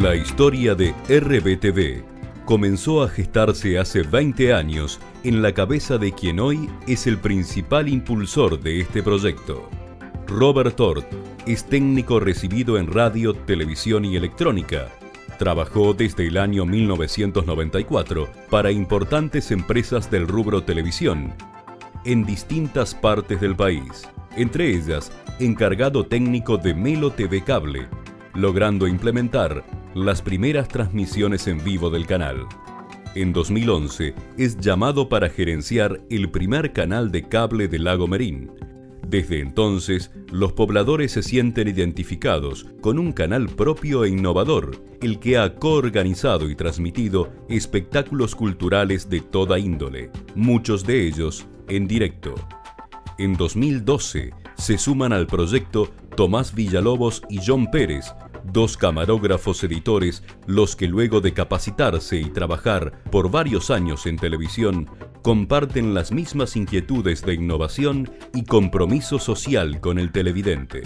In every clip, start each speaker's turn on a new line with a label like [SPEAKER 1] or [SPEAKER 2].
[SPEAKER 1] La historia de RBTV comenzó a gestarse hace 20 años en la cabeza de quien hoy es el principal impulsor de este proyecto. Robert Tort es técnico recibido en radio, televisión y electrónica. Trabajó desde el año 1994 para importantes empresas del rubro televisión en distintas partes del país, entre ellas encargado técnico de Melo TV Cable, logrando implementar las primeras transmisiones en vivo del canal. En 2011 es llamado para gerenciar el primer canal de cable de Lago Merín. Desde entonces, los pobladores se sienten identificados con un canal propio e innovador, el que ha coorganizado y transmitido espectáculos culturales de toda índole, muchos de ellos en directo. En 2012 se suman al proyecto Tomás Villalobos y John Pérez, dos camarógrafos editores, los que luego de capacitarse y trabajar por varios años en televisión, comparten las mismas inquietudes de innovación y compromiso social con el televidente.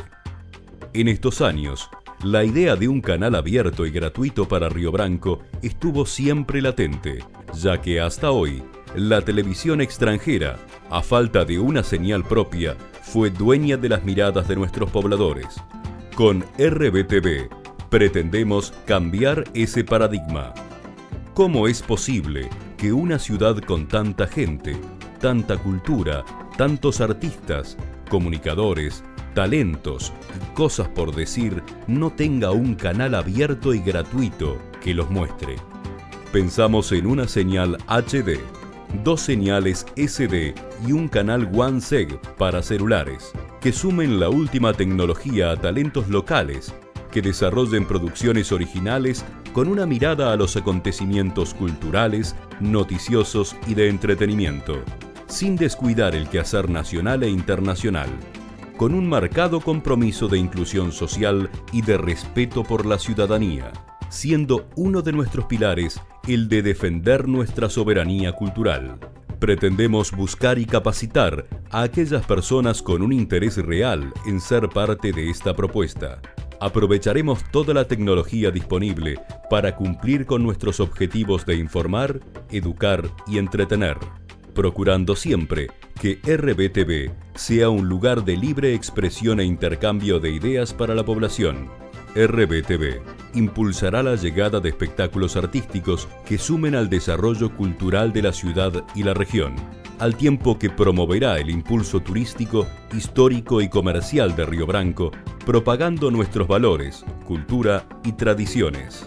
[SPEAKER 1] En estos años, la idea de un canal abierto y gratuito para Río Branco estuvo siempre latente, ya que hasta hoy, la televisión extranjera, a falta de una señal propia, fue dueña de las miradas de nuestros pobladores. Con RBTV pretendemos cambiar ese paradigma. ¿Cómo es posible que una ciudad con tanta gente, tanta cultura, tantos artistas, comunicadores, talentos y cosas por decir no tenga un canal abierto y gratuito que los muestre? Pensamos en una señal HD, dos señales SD y un canal OneSeg para celulares, que sumen la última tecnología a talentos locales, que desarrollen producciones originales con una mirada a los acontecimientos culturales, noticiosos y de entretenimiento, sin descuidar el quehacer nacional e internacional, con un marcado compromiso de inclusión social y de respeto por la ciudadanía, siendo uno de nuestros pilares el de defender nuestra soberanía cultural. Pretendemos buscar y capacitar a aquellas personas con un interés real en ser parte de esta propuesta. Aprovecharemos toda la tecnología disponible para cumplir con nuestros objetivos de informar, educar y entretener, procurando siempre que RBTV sea un lugar de libre expresión e intercambio de ideas para la población. RBTV impulsará la llegada de espectáculos artísticos que sumen al desarrollo cultural de la ciudad y la región, al tiempo que promoverá el impulso turístico, histórico y comercial de Río Branco, propagando nuestros valores, cultura y tradiciones.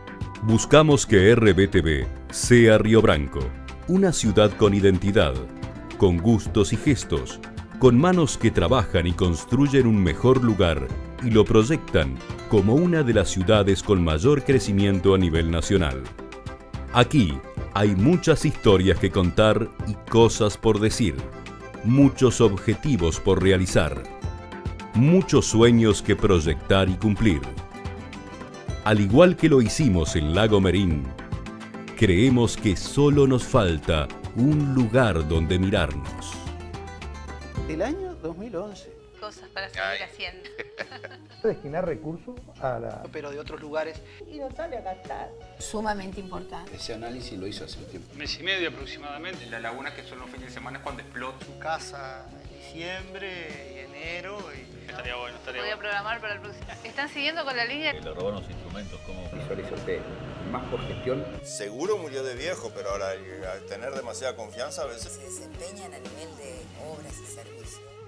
[SPEAKER 1] Buscamos que RBTV sea Río Branco, una ciudad con identidad, con gustos y gestos, con manos que trabajan y construyen un mejor lugar y lo proyectan como una de las ciudades con mayor crecimiento a nivel nacional. Aquí hay muchas historias que contar y cosas por decir, muchos objetivos por realizar, muchos sueños que proyectar y cumplir. Al igual que lo hicimos en Lago Merín, creemos que solo nos falta un lugar donde mirarnos.
[SPEAKER 2] El año 2011.
[SPEAKER 3] Cosas para seguir haciendo.
[SPEAKER 2] Destinar recursos a la...
[SPEAKER 4] pero de otros lugares.
[SPEAKER 2] Y no sale a gastar.
[SPEAKER 3] Sumamente importante.
[SPEAKER 4] Ese análisis lo hizo hace un tiempo.
[SPEAKER 5] Un mes y medio aproximadamente. La laguna, que son los fines de semana, es cuando explota.
[SPEAKER 6] Su casa en diciembre y enero.
[SPEAKER 5] Estaría bueno, estaría
[SPEAKER 3] Voy a
[SPEAKER 5] bueno.
[SPEAKER 3] programar para el próximo. ¿Están siguiendo con la línea?
[SPEAKER 7] Le robaron los instrumentos, ¿cómo?
[SPEAKER 4] Visualiza usted, más por gestión.
[SPEAKER 8] Seguro murió de viejo, pero ahora al tener demasiada confianza a veces...
[SPEAKER 9] Se desempeñan a nivel de obras y servicios.